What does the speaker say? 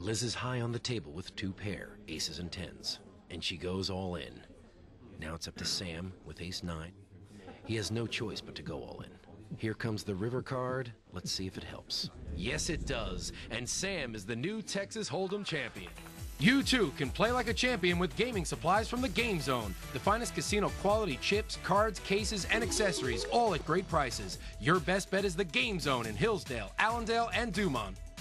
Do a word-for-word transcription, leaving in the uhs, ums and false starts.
Liz is high on the table with two pair, aces and tens, and she goes all in. Now it's up to Sam with ace nine. He has no choice but to go all in. Here comes the river card. Let's see if it helps. Yes, it does. And Sam is the new Texas Hold'em champion. You too can play like a champion with gaming supplies from the Game Zone. The finest casino quality chips, cards, cases, and accessories, all at great prices. Your best bet is the Game Zone in Hillsdale, Allendale, and Dumont.